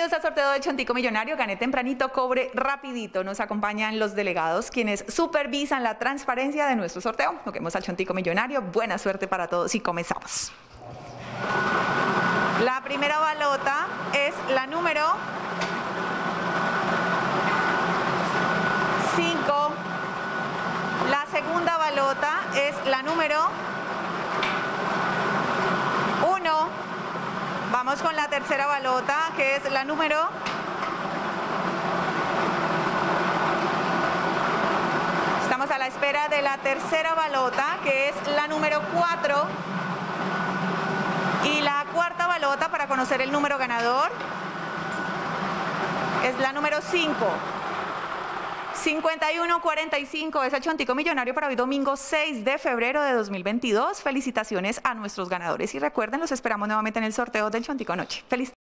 Bienvenidos al sorteo del Chontico Millonario. Gané tempranito, cobre rapidito. Nos acompañan los delegados quienes supervisan la transparencia de nuestro sorteo. Toquemos al Chontico Millonario. Buena suerte para todos y comenzamos. La primera balota es la número 5. La segunda balota es la número 1. Vamos con la tercera balota, que es la número 4. Estamos a la espera de la tercera balota, que es la número 4. Y la cuarta balota para conocer el número ganador es la número 5. 5145 es el Chontico Millonario para hoy domingo 6 de febrero de 2022. Felicitaciones a nuestros ganadores y recuerden, los esperamos nuevamente en el sorteo del Chontico Noche. Feliz